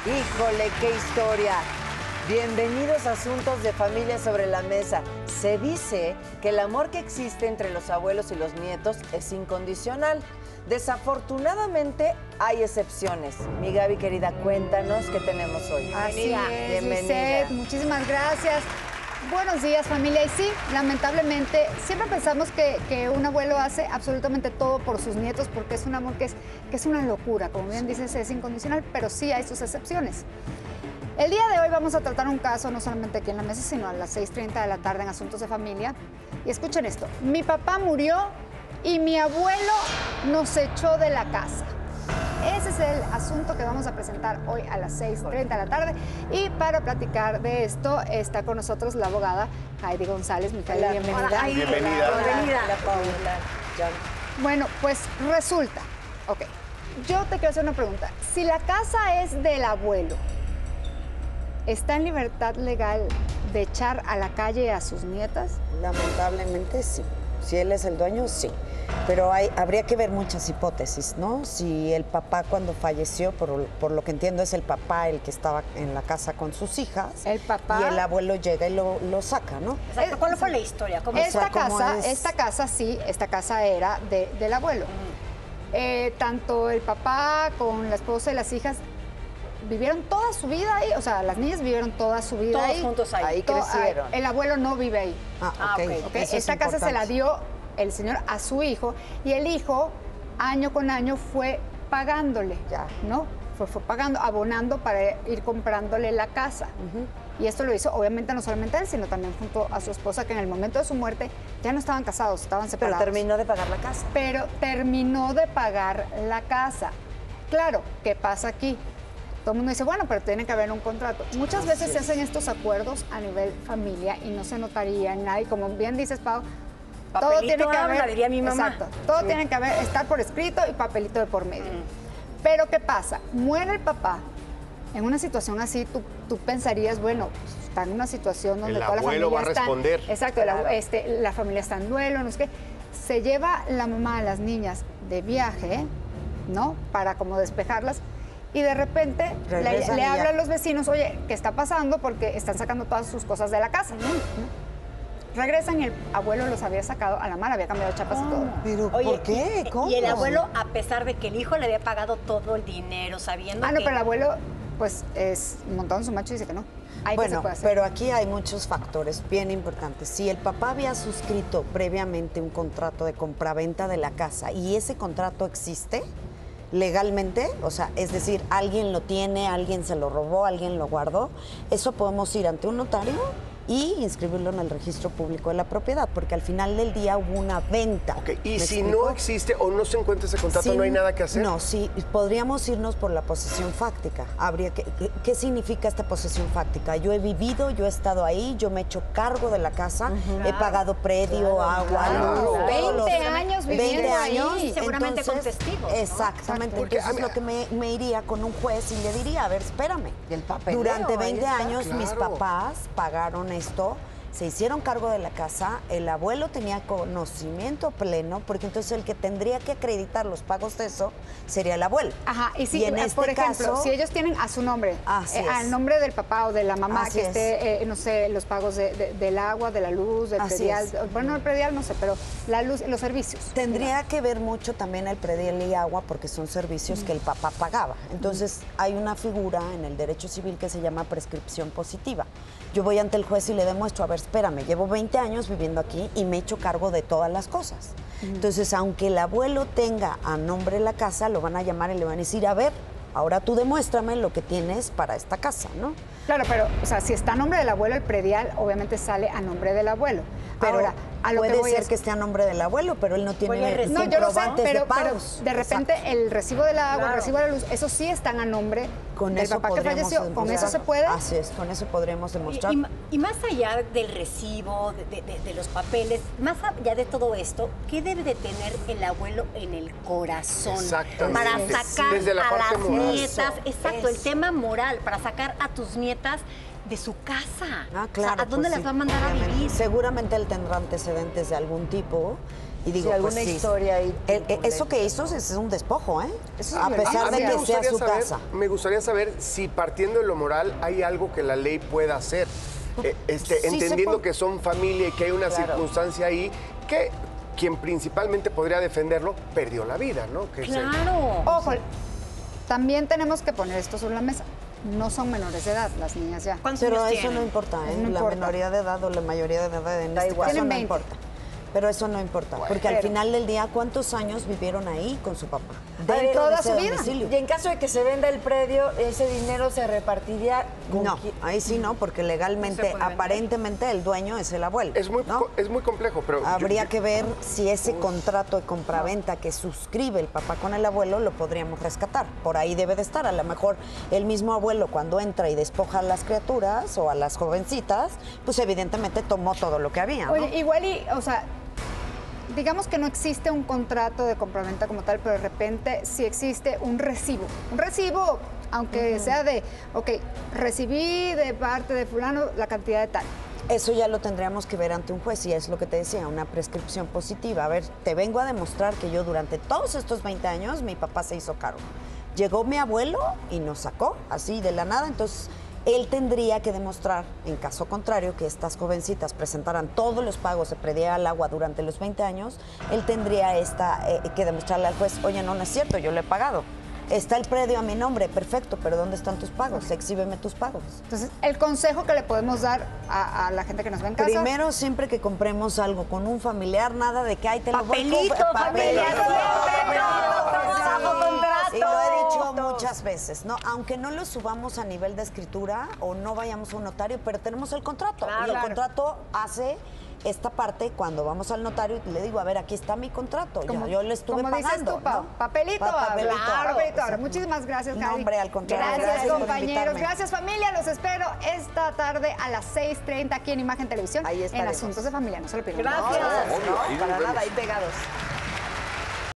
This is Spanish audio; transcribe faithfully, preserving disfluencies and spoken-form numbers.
Híjole, qué historia. Bienvenidos a Asuntos de Familia sobre la Mesa. Se dice que el amor que existe entre los abuelos y los nietos es incondicional. Desafortunadamente hay excepciones. Mi Gaby querida, cuéntanos qué tenemos hoy. Así es, bienvenida. Lisette, muchísimas gracias. Buenos días, familia. Y sí, lamentablemente, siempre pensamos que, que un abuelo hace absolutamente todo por sus nietos porque es un amor que es, que es una locura. Como bien dices, es incondicional, pero sí hay sus excepciones. El día de hoy vamos a tratar un caso, no solamente aquí en la mesa, sino a las seis treinta de la tarde en Asuntos de Familia. Y escuchen esto, mi papá murió y mi abuelo nos echó de la casa. Ese es el asunto que vamos a presentar hoy a las seis treinta de la tarde. Y para platicar de esto está con nosotros la abogada Heidi González. Micaela, bienvenida. Hola, Heidi. bienvenida. Hola, Bienvenida. La Paula. John. Bueno, pues resulta, ok, yo te quiero hacer una pregunta. Si la casa es del abuelo, ¿está en libertad legal de echar a la calle a sus nietas? Lamentablemente sí. Si él es el dueño, sí. Pero hay, habría que ver muchas hipótesis, ¿no? Si el papá cuando falleció, por, por lo que entiendo es el papá el que estaba en la casa con sus hijas. El papá. Y el abuelo llega y lo, lo saca, ¿no? Exacto. ¿Cuál fue la historia? ¿Cómo Esta, o sea, ¿cómo casa, es? esta casa, sí, esta casa era de, del abuelo. Eh, tanto el papá con la esposa y las hijas vivieron toda su vida ahí, o sea, las niñas vivieron toda su vida Todos ahí. juntos ahí. Ahí To- crecieron. El abuelo no vive ahí. Ah, Ah, ok. ok. ¿ok? Eso es Esta casa se la importante. dio el señor a su hijo y el hijo año con año fue pagándole, Ya. ¿no? Fue, fue pagando, abonando para ir comprándole la casa. Y esto lo hizo obviamente no solamente él, sino también junto a su esposa, que en el momento de su muerte ya no estaban casados, estaban Pero separados. terminó de pagar la casa. Pero terminó de pagar la casa. Claro, ¿qué pasa aquí? Todo el mundo dice, bueno, pero tiene que haber un contrato. Muchas veces se hacen estos acuerdos a nivel familia y no se notaría en nada. Y como bien dices, Pau, todo Papelito tiene que habla, haber, diría mi mamá. Exacto, todo tiene que haber, estar por escrito y papelito de por medio. Pero ¿qué pasa? Muere el papá. En una situación así, tú, tú pensarías, bueno, pues, está en una situación donde El toda la abuelo familia va a está... responder. Exacto, la, este, la familia está en duelo, no sé qué. Se lleva la mamá a las niñas de viaje, ¿no? Para como despejarlas. Y de repente le, Regresan le y ya. hablan los vecinos, oye, ¿qué está pasando? Porque están sacando todas sus cosas de la casa. Regresan y el abuelo los había sacado a la mala, había cambiado chapas y todo. ¿Pero Oye, por qué? y- ¿Cómo? Y el abuelo, a pesar de que el hijo le había pagado todo el dinero, sabiendo Ah, no, que... pero el abuelo, pues, es montado en su macho y dice que no. Ahí que se Bueno, puede hacer. pero aquí hay muchos factores bien importantes. Si el papá había suscrito previamente un contrato de compraventa de la casa y ese contrato existe legalmente, o sea, es decir, alguien lo tiene, alguien se lo robó, alguien lo guardó, eso podemos ir ante un notario y inscribirlo en el registro público de la propiedad, porque al final del día hubo una venta. Ok, y ¿Me si explico? no existe o no se encuentra ese contrato, Sí, ¿no hay nada que hacer? No, sí, podríamos irnos por la posesión fáctica. Habría que, ¿qué, qué significa esta posesión fáctica? Yo he vivido, yo he estado ahí, yo me he hecho cargo de la casa, he pagado predio, agua, claro, luz, claro. todos los- veinte años viviendo veinte ahí. años, Y seguramente con entonces, testigos, ¿no? Exactamente, Porque, entonces a mí- lo que me, me iría con un juez y le diría, a ver, espérame. Y el papeleo, Durante ahí veinte está. años mis Claro. papás pagaron esto. Se hicieron cargo de la casa, el abuelo tenía conocimiento pleno, porque entonces el que tendría que acreditar los pagos de eso sería el abuelo. Ajá, y si, en eh, este por ejemplo, caso- si ellos tienen a su nombre, Así eh, es. al nombre del papá o de la mamá, Así que es. esté, eh, no sé, los pagos de- de- del agua, de la luz, del Así predial, es. bueno, el predial no sé, pero la luz, los servicios. Tendría que ver mucho también el predial y agua porque son servicios que el papá pagaba. Entonces hay una figura en el derecho civil que se llama prescripción positiva. Yo voy ante el juez y le demuestro, a ver, espérame, llevo veinte años viviendo aquí y me he hecho cargo de todas las cosas. Entonces, aunque el abuelo tenga a nombre la casa, lo van a llamar y le van a decir, a ver, ahora tú demuéstrame lo que tienes para esta casa, ¿no? Claro, pero, o sea, si está a nombre del abuelo, el predial obviamente sale a nombre del abuelo. Pero Ahora, a lo puede que voy ser es... que esté a nombre del abuelo, pero él no tiene Oye, el recibo. No, yo lo sé, comprobantes pero, de pero pagos. de repente Exacto. el recibo del agua, el Claro. recibo de la luz, eso sí están a nombre Con del eso papá que podríamos falleció. ¿Con demostrar. eso se puede? Así es, con eso podríamos Y, demostrar. y ma- y más allá del recibo, de, de- de- de los papeles, más allá de todo esto, ¿qué debe de tener el abuelo en el corazón? Exactamente. Para Sí. sacar Desde la a parte las moral. nietas, Eso, exacto, el eso. tema moral, para sacar a tus nietas de su casa. Ah, O claro. sea, ¿a dónde pues las sí, va a mandar a obviamente. vivir? Seguramente él tendrá antecedentes de algún tipo Y digo, Sí, alguna pues, sí, historia ahí el- turbulenta, eso que hizo ¿no? es un despojo, ¿eh? Eso es A violencia. pesar A mí de me que sea gustaría su saber, casa. me gustaría saber si partiendo de lo moral hay algo que la ley pueda hacer. Eh, este, Sí se entendiendo puede. que son familia y que hay una Claro. circunstancia ahí que quien principalmente podría defenderlo perdió la vida, ¿no? Que se- Claro. Ojo, también tenemos que poner esto sobre la mesa. No son menores de edad, las niñas ya. ¿Cuántos Pero años eso tienen? no importa, ¿eh? No la importa. minoría de edad o la mayoría de edad en Da este igual. caso Tienen no veinte. importa. Pero eso no importa, porque al Pero- final del día, ¿cuántos años vivieron ahí con su papá? A ver, toda de ese su vida. domicilio. Y en caso de que se venda el predio, ese dinero se repartiría con No, quién? ahí sí no, porque legalmente, puede vender. aparentemente, el dueño es el abuelo. Es muy, ¿no? co- es muy complejo, pero... yo- Habría yo- que ver si ese contrato de compraventa que suscribe el papá con el abuelo lo podríamos rescatar. Por ahí debe de estar. A lo mejor el mismo abuelo cuando entra y despoja a las criaturas o a las jovencitas, pues evidentemente tomó todo lo que había, ¿no? Oye, igual y, o sea, digamos que no existe un contrato de compraventa como tal, pero de repente sí existe un recibo. Un recibo, aunque sea de, ok, recibí de parte de fulano la cantidad de tal. Eso ya lo tendríamos que ver ante un juez y es lo que te decía, una prescripción positiva. A ver, te vengo a demostrar que yo durante todos estos veinte años mi papá se hizo cargo. Llegó mi abuelo y nos sacó así de la nada, entonces él tendría que demostrar, en caso contrario, que estas jovencitas presentaran todos los pagos de predial al agua durante los veinte años, él tendría esta, eh, que demostrarle al juez, oye, no, no es cierto, yo le he pagado. Está el predio a mi nombre, perfecto, pero ¿dónde están tus pagos? Exhíbeme tus pagos. Entonces, el consejo que le podemos dar a, a la gente que nos ve en casa. Primero, siempre que compremos algo con un familiar, nada de que ahí te lo voy a Papelito, comprar. familia, Papelito, siempre, papelito, todo bajo contrato. Y lo he dicho muchas veces, ¿no? Aunque no lo subamos a nivel de escritura o no vayamos a un notario, pero tenemos el contrato. Claro. y el Claro. contrato hace esta parte cuando vamos al notario y le digo, a ver, aquí está mi contrato. Como- yo, yo le estuve como dices pagando. tú, Pau, ¿no? papelito, Pa- papelito. claro, papelito. Ahora, Exacto. muchísimas gracias, No, Cari. hombre, al contrario, Gracias, gracias por compañeros. invitarme. Gracias, familia. Los espero esta tarde a las seis treinta aquí en Imagen Televisión. Ahí en estaremos. Asuntos de Familia. No se lo pierdan. Gracias. No, Obvio, ahí nos para vemos. nada, ahí pegados.